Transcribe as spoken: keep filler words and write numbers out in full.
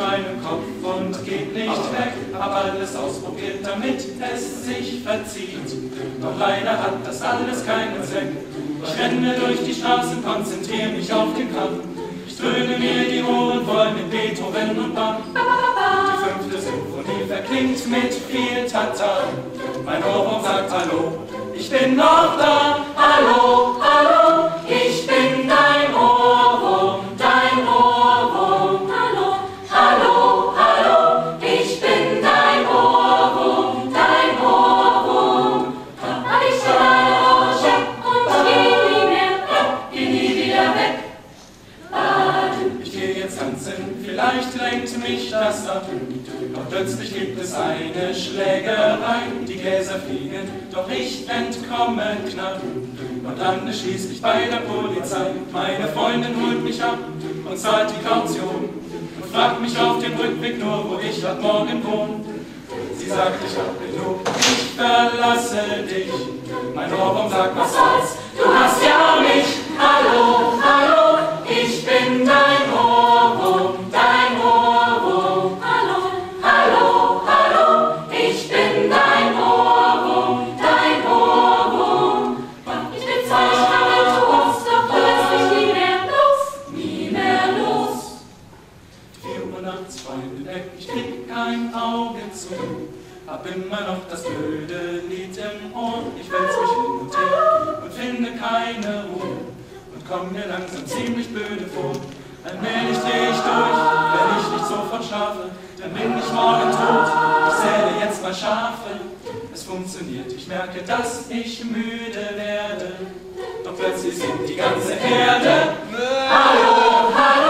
meinem Kopf und geht nicht weg. Hab alles ausprobiert, damit es sich verzieht. Doch leider hat das alles keinen Zweck. Ich renne durch die Straßen, konzentriere mich auf den Kampf. Ich dröhne mir die Ohren voll mit Beethoven und Bach. Die fünfte Symphonie verklingt mit viel Tata. Mein Ohrwurm sagt Hallo, ich bin noch da. Hallo, hallo, ich bin dein Ohrwurm, dein Ohrwurm. Hallo, hallo, hallo, ich bin dein Ohrwurm, dein Ohrwurm. Hab ich schon eine Ohrche und geh nie mehr weg, geh nie wieder weg. Baden. Ich gehe jetzt tanzen, vielleicht lenkt mich das ab. Doch plötzlich gibt es eine Schlägerei. Die Gläser fliegen, doch ich entkomme knapp. Und lande schließlich bei der Polizei. Meine Freundin holt mich ab und zahlt die Kaution. Und fragt mich auf dem Rückweg nur, wo ich ab morgen wohne. Sie sagt, ich hab genug, ich verlasse dich. Mein Ohrwurm sagt, was soll's, du hast ja mich. Hallo, hallo, ich bin dein Ohrwurm, dein Ohrwurm. Hallo, Hallo, hallo, ich bin dein Ohrwurm, dein Ohrwurm. ich bin zwar nicht arbeitslos, doch du lässt mich nie mehr los, Nie mehr los. Vier Uhr nachts, Freunde weg, ich krieg kein Auge zu. Hab immer noch das blöde Lied im Ohr. Ich wälz mich hin und her und finde keine Ruhe. Und komm mir langsam ziemlich blöde vor. Allmählich dreh ich durch, wenn ich nicht sofort schlafe, dann bin ich morgen tot. Ich zähle jetzt mal Schafe. Es funktioniert, ich merke, dass ich müde werde. Doch plötzlich singt die ganze Erde. Hallo, hallo.